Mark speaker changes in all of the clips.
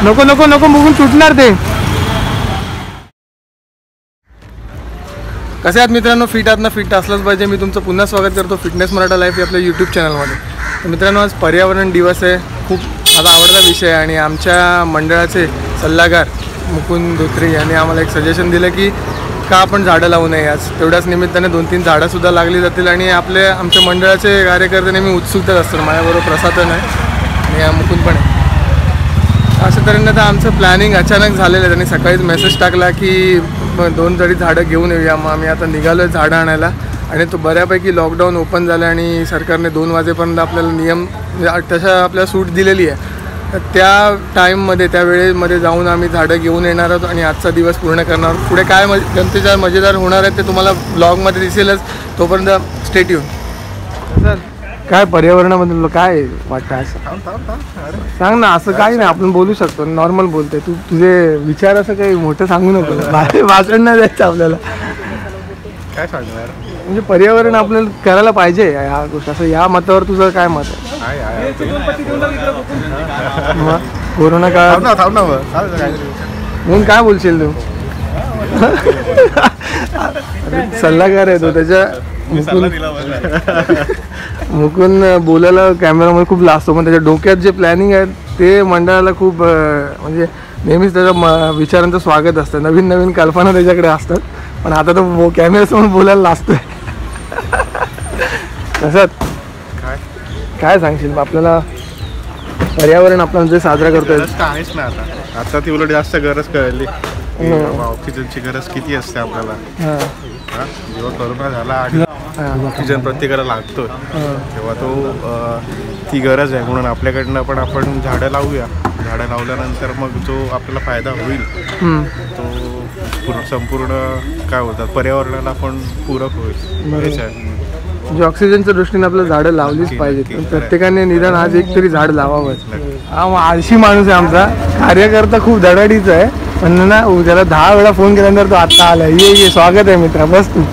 Speaker 1: नको नको नको बघून सुटणार ते. कसे आहात मित्रांनो? फिट आहात ना? फिट असलंच पाहिजे. मी तुमचं पुन्हा स्वागत करतो फिटनेस मराठा लाईफ या आपल्या यूट्यूब चॅनलमध्ये. तर मित्रांनो, आज पर्यावरण दिवस आहे. खूप माझा आवडता विषय आणि आमच्या मंडळाचे सल्लागार मुकुंद धोत्रे यांनी आम्हाला एक सजेशन दिलं की का आपण झाडं लावू नये. आज तेवढ्याच निमित्ताने 2-3 झाडंसुद्धा लागली जातील आणि आमच्या मंडळाचे कार्यकर्ते नेहमी उत्सुकताच असतात. माझ्याबरोबर प्रसादन आहे आणि मुकुंद पण आहे. अशा तऱ्हेनं तर आमचं प्लॅनिंग अचानक झालेलं आहे. त्यांनी सकाळीच मेसेज टाकला की 2 तरी झाडं घेऊन येऊया. मग आम्ही आता निघालो आहे झाडं आणायला. आणि तो बऱ्यापैकी लॉकडाऊन ओपन झालं आणि सरकारने 2 वाजेपर्यंत आपल्याला नियम तशा आपल्याला सूट दिलेली आहे. तर त्या टाईममध्ये त्या वेळेमध्ये जाऊन आम्ही झाडं घेऊन येणार आहोत आणि आजचा दिवस पूर्ण करणार. पुढे काय गमतीदार मजेदार होणार आहे ते तुम्हाला ब्लॉगमध्ये दिसेलच. तोपर्यंत स्टे ट्यून. काय पर्यावरणाबद्दल काय वाटतं? असं सांग ना. असं काही नाही, आपण बोलू शकतो, नॉर्मल बोलते. तुझे विचार असं काही मोठं सांगू नको. भाषण नाही द्यायचं आपल्याला.
Speaker 2: काय सांगणार
Speaker 1: म्हणजे पर्यावरण आपल्याला करायला पाहिजे ह्या गोष्टी. असं या मतावर तुझं काय मत आहे? मग कोरोना काळात म्हणून काय बोलशील तू? सल्लागार आहे तो. त्याच्या मुकुंद बोलायला कॅमेरामध्ये खूप लाजतो, पण त्याच्या डोक्यात जे प्लॅनिंग आहे ते मंडळाला खूप म्हणजे नेहमीच त्याच्या विचारांचं स्वागत असतं. नवीन नवीन कल्पना त्याच्याकडे असतात, पण आता तो कॅमेऱ्यासमोर बोलायला लाजतोय. तसंच काय सांगशील आपल्याला? पर्यावरण आपण जे साजरा करतोय
Speaker 2: आहेच ना. आता ती उलट जास्त गरज कळली. ऑक्सिजनची गरज किती असते आपल्याला. जेव्हा कोरोना झाला आणि ऑक्सिजन प्रत्येकाला लागतो तेव्हा ती गरज आहे. म्हणून आपल्याकडनं पण आपण झाडं लावूया. झाडं लावल्यानंतर मग जो आपल्याला फायदा होईल तो संपूर्ण काय होतात पर्यावरणाला पण पूरक होईल.
Speaker 1: म्हणजे ऑक्सिजनच्या दृष्टीने आपल्याला झाडं लावलीच पाहिजेत. प्रत्येकाने निदान आज एक तरी झाड लावावंच. हा आळशी माणूस आहे आमचा. कार्यकर्ता खूप धडाडीचा आहे, पण ना त्याला 10 वेळा फोन केल्यानंतर तो आत्ता आला. ये स्वागत आहे मित्रा, बस तू.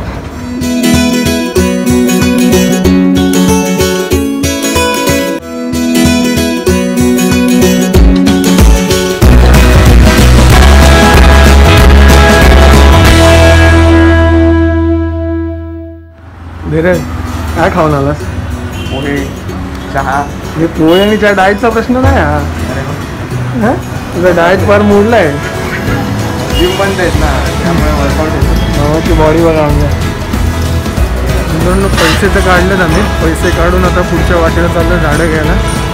Speaker 1: धीरज, काय खाऊन आलास?
Speaker 2: पोहे, चहा.
Speaker 1: हे पोहे आणि चहा डाएटचा प्रश्न नाही हा. तुझा डाएट फार मोडला आहे.
Speaker 2: जिम बंद आहेत ना, त्यामुळे वर्कआउट
Speaker 1: ती बॉडी बघा आमच्या. पैसे तर काढलेत आम्ही. पैसे काढून आता पुढच्या वाटेला चाललं झाडं घ्यायला.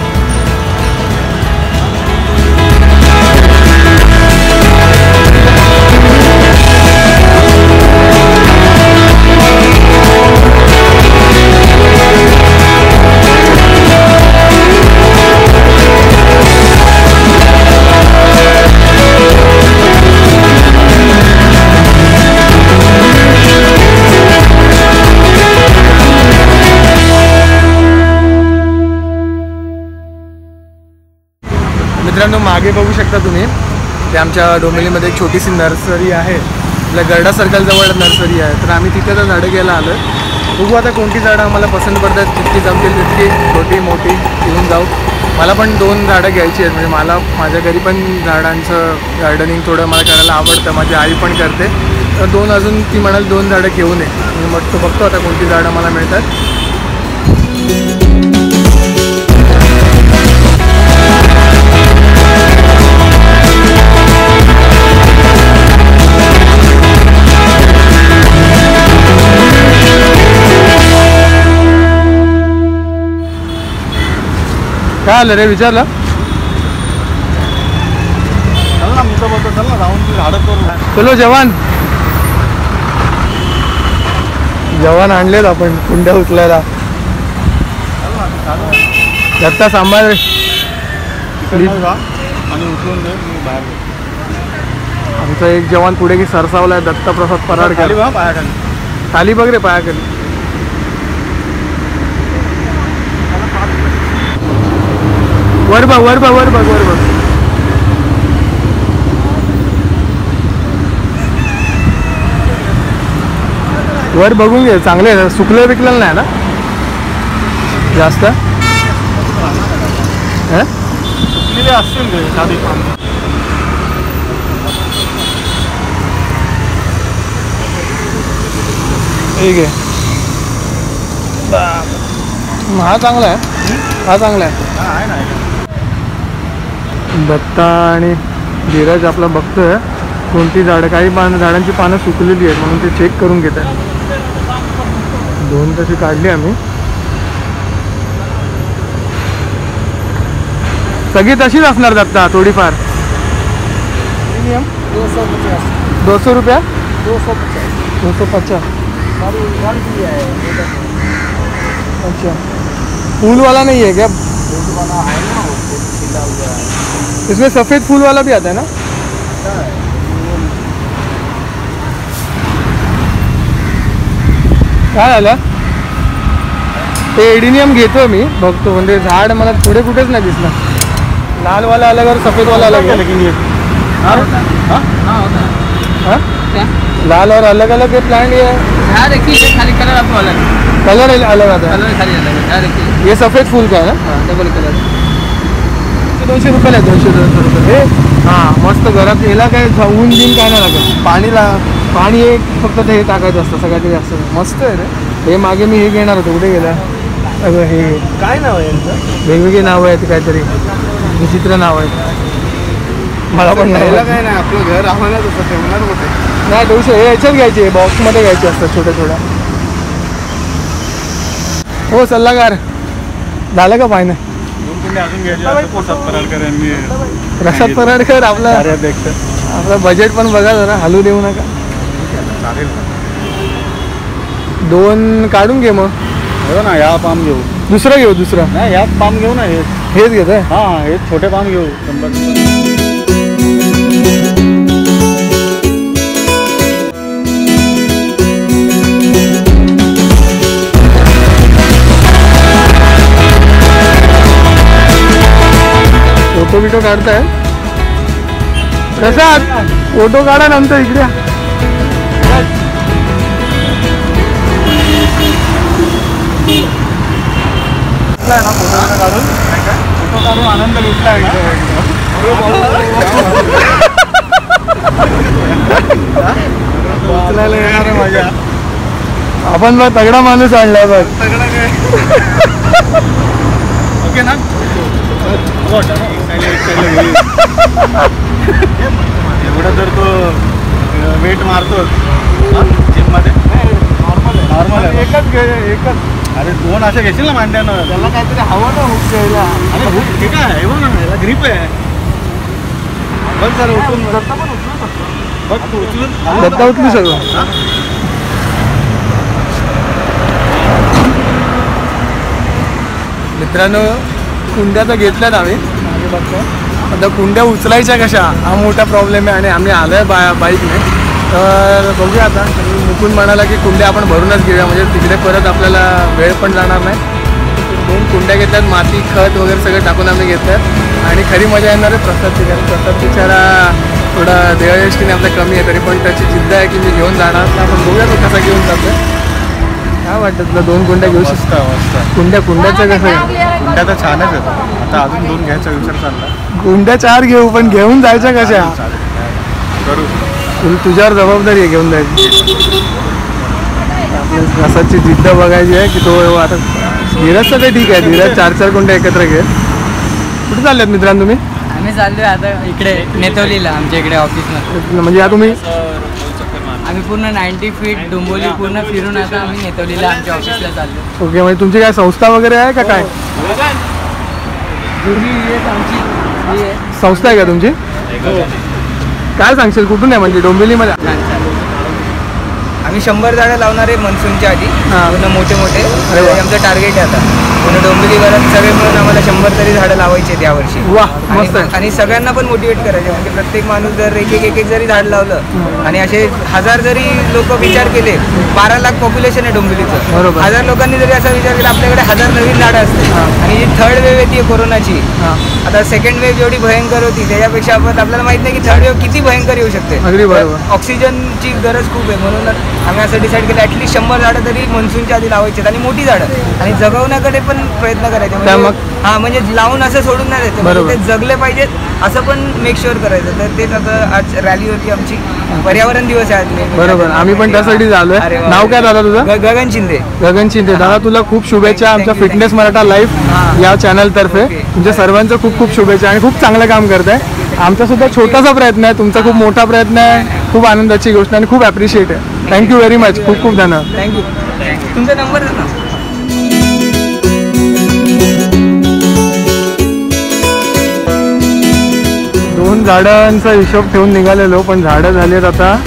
Speaker 1: मित्रांनो, मागे बघू शकता तुम्ही, ते आमच्या डोंबिवलीमध्ये एक छोटीशी नर्सरी आहे. आपल्या गरडा सर्कलजवळ नर्सरी आहे. तर आम्ही तिथे तर झाडं घ्यायला आलो. बघू आता कोणती झाडं आम्हाला पसंत पडतात. जितकी जमतील तितकी छोटी मोठी घेऊन जाऊ. मला पण 2 झाडं घ्यायची आहेत. म्हणजे मला माझ्या घरी पण झाडांचं गार्डनिंग थोडं मला करायला आवडतं. माझी आई पण करते. तर 2 अजून ती म्हणाल 2 झाडं घेऊन ये. मी मग बघतो आता कोणती झाडं मला मिळतात. काय आलं रे? विचारलं? चलो जवान. जवान आणलेत आपण कुंड्या उचलायला. दत्ता सांभाळ. आमचा एक जवान पुढे की सरसावलाय. दत्ता प्रसाद पराडकर. खाली बघ रे, पायाखाली. वर बघ, वर बघ, वर बघ, वर बघ. वर बघून घे. चांगले सुकलं विकलेलं नाही ना जास्त? ठीक आहे. हा चांगला आहे, हा चांगला आहे. दत्ता आणि धीरज आपला बघतोय कोणती झाडं, काही झाडांची पानं सुकलेली आहेत म्हणून ते चेक करून घेत आहे. 2 तशी काढली आम्ही, सगळी तशीच असणार दत्ता थोडीफार. 200 रुपया, 250. अच्छा, फूल वाला नहीं है क्या? इसमें सफ़ेद फूल वाला भी आता है ना? काय झालं ते एडिनियम घेतो मी, बघतो म्हणजे झाड मला पुढे कुठेच नाही दिसलं. लाल वाला अलग और सफ़ेद वाला अलग है, लेकिन ये लाल और अलग अलग ये प्लांट ये है.
Speaker 3: देखिए खाली कलर आपको अलग,
Speaker 1: कलर अलग आता है.
Speaker 3: कलर खाली अलग है. देखिए
Speaker 1: ये सफ़ेद फूल का है ना?
Speaker 3: डबल कलर
Speaker 1: 200 रुपयाला आहे. 200 रुपये हे. हां मस्त. घरात याला काय ऊन बिन काय नाही लागत. पाणी एक फक्त ते हे टाकायचं असतं सगळ्यात जास्त. मस्त आहे रे हे. मागे मी हे घेणार होतो, कुठे गेला अगं? हे
Speaker 3: काय नाव आहे यांचं?
Speaker 1: वेगवेगळी नावं आहेत, काहीतरी विचित्र नाव आहेत. मला पण नाही
Speaker 2: काय नाही, आपलं घर आम्हाला तसं ठेवणार होते.
Speaker 1: नाही 200 हे याच्यात घ्यायचे, बॉक्समध्ये घ्यायचे असतात छोट्या छोट्या. हो सल्लागार झालं का फायनल?
Speaker 2: अजून घ्यायचे
Speaker 1: प्रसाद पराडकर आपलं बजेट पण बघा जरा, हलू देऊ नका.
Speaker 2: चालेल
Speaker 1: 2 काढून घे मग.
Speaker 2: हो ना, या पाम घेऊ.
Speaker 1: दुसरं घेऊ, दुसरं
Speaker 2: नाही या पाम घेऊ ना.
Speaker 1: हेच घेत आहे.
Speaker 2: हां हे छोटे पाम घेऊ. 100.
Speaker 1: फोटो बिटो काढताय? प्रसाद फोटो काढा नंतर इकडे.
Speaker 2: फोटो काढून आनंद लुटला. उचलायला येणार आहे माझ्या.
Speaker 1: आपण बघ तगडा माणूस आणलाय बघ.
Speaker 2: सगळं काय ओके ना. एवढं जर तो वेट मारतो जिममध्ये नॉर्मल आहे. एकच. अरे 2 असे घेशील ना मांड्यानं. त्याला काहीतरी हवं ना हुक घ्यायला. अरे हुक ठीक आहे बघ ना, याला ग्रीप आहे. बघ जरा उचलून. दत्ता पण उचलू शकतो. बघ तू उचलून.
Speaker 1: दत्ता उचलू शकतो. मित्रांनो कुंड्या तर घेतल्यात आम्ही. आता कुंड्या उचलायच्या कशा हा मोठा प्रॉब्लेम आहे. आणि आम्ही आलो आहे बाईकने, तर बघूया आता. मुकुंद म्हणाला की कुंड्या आपण भरूनच घेऊया, म्हणजे तिकडे परत आपल्याला वेळ पण जाणार नाही. 2 कुंड्या घेतल्यात, माती खत वगैरे सगळं टाकून आम्ही घेतल्यात. आणि खरी मजा येणार आहे प्रसाद कारण प्रसाद बिचारा थोडा देहयष्टीने आपल्या कमी आहे, तरी पण त्याची जिद्द आहे की मी घेऊन जाणार. तर आपण बघूया तो कसा घेऊन जातो. काय वाटतं तुला? 2 कुंड्या घेऊ शकता? कुंड्याचं कसं आहे?
Speaker 2: कुंड्या तर छानच आहेत. आता अजून 2 घ्यायचा विचार चालला.
Speaker 1: कुंड्या 4 घेऊ, पण घेऊन जायच्या कशा?
Speaker 2: करू.
Speaker 1: तुझ्यावर जबाबदारी आहे घेऊन जायची. आपल्या प्रसादची जिद्द बघायची आहे की तो आता. धीरजचं ते ठीक आहे, धीरज 4 कुंड्या एकत्र घे. कुठे चालल्यात मित्रांनो तुम्ही?
Speaker 3: आम्ही चाललोय आता इकडे नेतवलीला, आमच्या इकडे ऑफिसला.
Speaker 1: म्हणजे या तुम्ही
Speaker 3: आम्ही पूर्ण 90 फीट डोंबोली पूर्ण फिरून आता आम्ही नेतवलीला आमच्या ऑफिसला चाललो.
Speaker 1: ओके, म्हणजे तुमची काय संस्था वगैरे आहे का काय? संस्था आहे का तुमची? काय सांगशील, कुठून आहे म्हणजे डोंबिवलीमध्ये?
Speaker 3: आम्ही 100 झाडं लावणार आहे मनसूनच्या आधी. पूर्ण मोठे मोठे. आमचं टार्गेट आहे आता पूर्ण डोंबिवली घरात सगळे मिळून आम्हाला 100 तरी झाडं लावायची आहेत यावर्षी. आणि सगळ्यांना पण मोटिवेट करायचे. म्हणजे प्रत्येक माणूस जर एक जरी झाड लावलं आणि असे 1000 जरी लोक विचार केले, 12 लाख पॉप्युलेशन आहे डोंबिवलीचं. 1000 लोकांनी जरी असा विचार केला, आपल्याकडे 1000 नवीन झाडं असते. आणि जी 3rd वेव्ह येते कोरोनाची, आता 2nd वेव्ह जेवढी भयंकर होती त्याच्यापेक्षा आपल्याला माहित नाही की 3rd वेव्ह किती भयंकर येऊ शकते.
Speaker 1: अगदी बरोबर.
Speaker 3: ऑक्सिजनची गरज खूप आहे, म्हणून आम्ही असं डिसाईड केलं ॲटलीस्ट 100 झाडं तरी मनसूनच्या आधी लावायची आणि मोठी झाडं आणि जगवण्याकडे पण प्रयत्न करायचे म्हणजे लावून असं सोडून नाही द्यायचं म्हणजे ते जगले पाहिजेत असं पण मेक शुअर करायचं. तर तेच आता आज रॅली होती आमची, पर्यावरण दिवस आहे.
Speaker 1: बरोबर, आम्ही पण त्यासाठी झालोय. नाव काय दादा तुझं?
Speaker 3: गगन शिंदे.
Speaker 1: गगन शिंदे दादा, तुला खूप शुभेच्छा आमच्या फिटनेस मराठा लाईफ या चॅनल तर्फे. तुमच्या सर्वांचं खूप खूप शुभेच्छा आणि खूप चांगलं काम करताय. आमचा सुद्धा छोटासा प्रयत्न आहे, तुमचा खूप मोठा प्रयत्न आहे, खूप आनंदाची गोष्ट आणि खूप ॲप्रिशिएट आहे. थँक्यू व्हेरी मच, खूप खूप धन्यवाद.
Speaker 3: थँक्यू. तुमचा नंबर आहे ना?
Speaker 1: 2 झाडांचा हिशोब ठेवून निघालेलो, पण झाडं झाली आहेत आता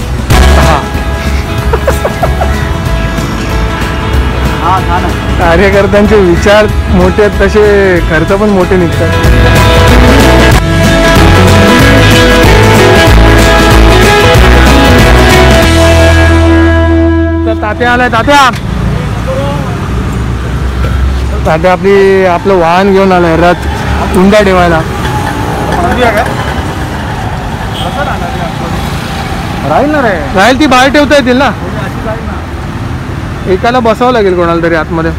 Speaker 1: 6. कार्यकर्त्यांचे विचार मोठे आहेत तसे खर्च पण मोठे निघतात. तात्या आलाय. तात्या आपलं वाहन घेऊन आलाय, रथ उंडा ठेवायला. राहील ती बाहेर ठेवता येतील ना, एकाला बसावं लागेल कोणाला तरी आतमध्ये.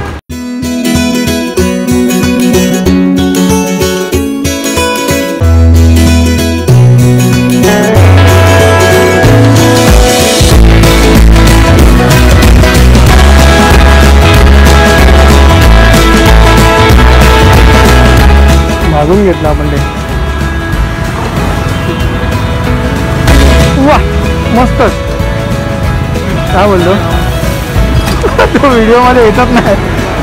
Speaker 1: मागून घेतलं आपण ते. वा मस्तच. काय बोलतो तो व्हिडिओ मध्ये येतच नाही.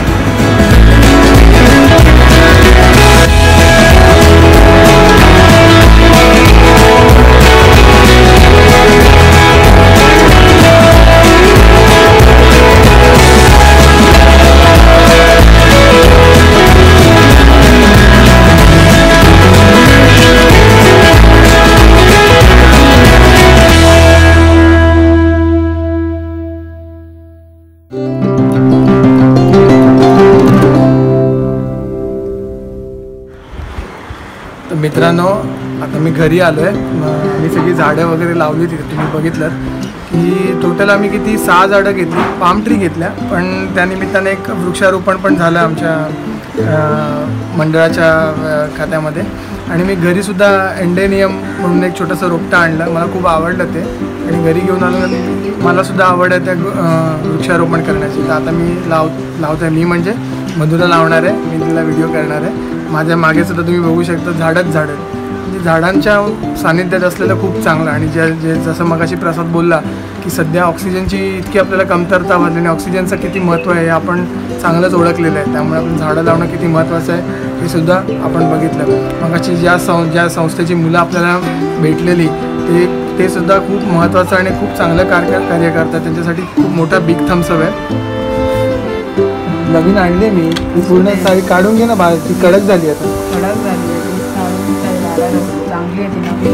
Speaker 1: मित्रांनो, आता मी घरी आलो आहे. मी सगळी झाडं वगैरे लावली तिथे, तुम्ही बघितलं की टोटल आम्ही किती 6 झाडं घेतली, पाम ट्री घेतल्या. पण त्यानिमित्ताने एक वृक्षारोपण पण झालं आमच्या मंडळाच्या खात्यामध्ये. आणि मी घरीसुद्धा एंडेनियम म्हणून एक छोटंसं रोपटं आणलं, मला खूप आवडलं ते. आणि घरी घेऊन आलो, मलासुद्धा आवड आहे त्या वृक्षारोपण करण्याची. तर आता मी लावतो आहे. मी म्हणजे मधुरा लावणार आहे, मी तिला व्हिडिओ करणार आहे. माझ्या मागे सुद्धा तुम्ही बघू शकता झाडं म्हणजे झाडांच्या सानिध्यात असलेलं खूप चांगलं. आणि जसं मगाशी प्रसाद बोलला की सध्या ऑक्सिजनची इतकी आपल्याला कमतरता वाटली आणि ऑक्सिजनचं किती महत्त्व आहे हे आपण चांगलंच ओळखलेलं आहे. त्यामुळे आपण झाडं लावणं किती महत्त्वाचं आहे हे सुद्धा आपण बघितलं. मगाशी ज्या संस्थेची मुलं आपल्याला भेटलेली ते सुद्धा खूप महत्त्वाचं आणि खूप चांगलं कार्य करतात. त्यांच्यासाठी खूप मोठा बिग थम्स अप आहे. नवीन आणले मी, ती पूर्ण साडी काढून घे ना बाहेर, ती कडक झाली आता.
Speaker 4: कडक झाली चांगली आहे ती.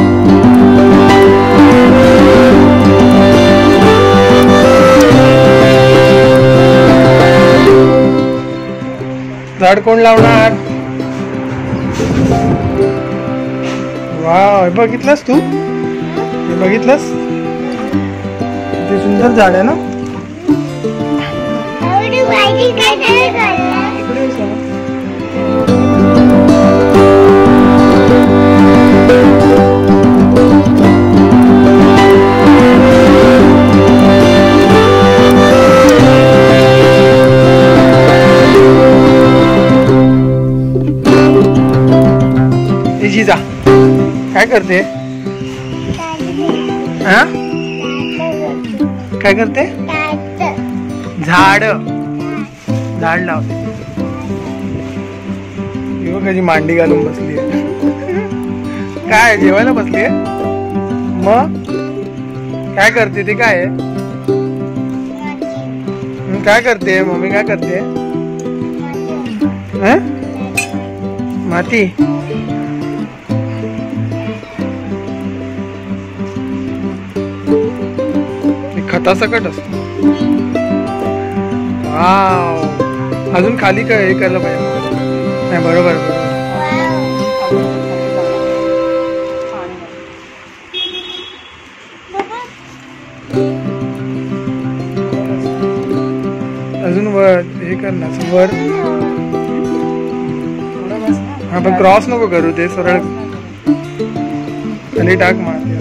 Speaker 1: झाड कोण लावणार? वाव, बघितलंस तू? हे बघितलंस? किती सुंदर झाड आहे ना. जा, काय करते? काय करते? झाड लावते. कधी मांडी घालून बसली. काय जेवायला बसली? मग काय करते ते? काय काय करते मम्मी? काय करते? माती. खतासकट असतो. अजून खाली काय हे करायला पाहिजे. नाही, बरोबर. कर ना वर. हा पण क्रॉस नको करू ते सरळ खाली टाक माती.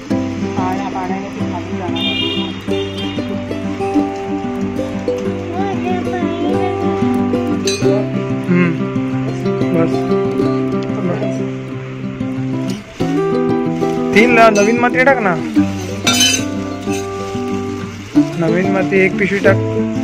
Speaker 1: बस 3 नवीन माती टाक ना. नवीन माती 1 पिशवी टाक.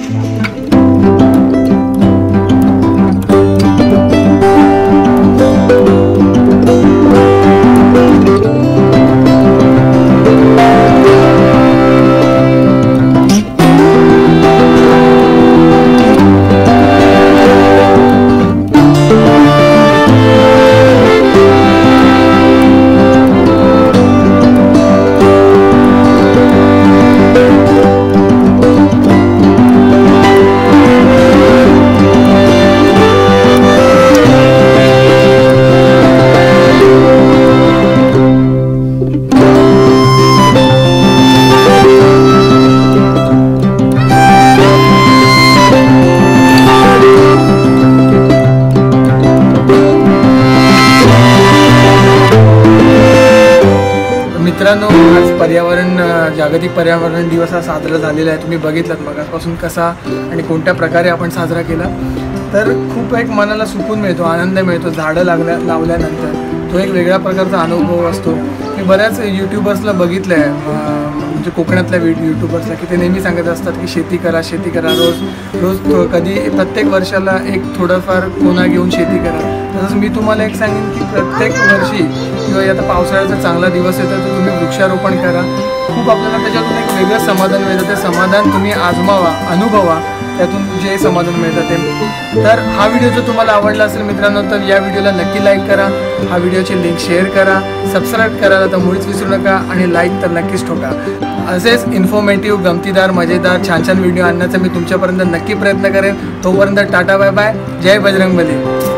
Speaker 1: मित्रांनो, आज जागतिक पर्यावरण दिवस हा साजरा झालेला आहे. तुम्ही बघितलात मगापासून कसा आणि कोणत्या प्रकारे आपण साजरा केला. तर खूप एक मनाला सुकून मिळतो, आनंद मिळतो. झाडं लावल्यानंतर तो एक वेगळ्या प्रकारचा अनुभव असतो. मी बऱ्याच यूट्यूबर्सला बघितलं आहे, म्हणजे कोकणातल्या यूट्यूबर्सला, की ते नेहमी सांगत असतात की शेती करा, शेती करा. रोज कधी प्रत्येक वर्षाला एक थोडंफार कोना घेऊन शेती करा. तसंच मी तुम्हाला एक सांगेन की प्रत्येक वर्षी किंवा आता पावसाळ्याचा चांगला दिवस येतो तर तुम्ही वृक्षारोपण करा. खूप आपल्याला त्याच्यातून एक वेगळं समाधान मिळतं. ते समाधान तुम्ही आजमावा, अनुभवा. त्यातून जे समाधान मिळतं ते. तर हा व्हिडिओ जर तुम्हाला आवडला असेल मित्रांनो तर या व्हिडिओला नक्की लाईक करा. हा व्हिडिओची लिंक शेअर करा. सबस्क्राईब करायला तर मुळीच विसरू नका आणि लाईक तर नक्कीच ठोका. असेच इन्फॉर्मेटिव्ह, गमतीदार, मजेदार, छान छान व्हिडिओ आणण्याचा मी तुमच्यापर्यंत नक्की प्रयत्न करेन. तोपर्यंत टाटा, बाय बाय. जय बजरंगबली.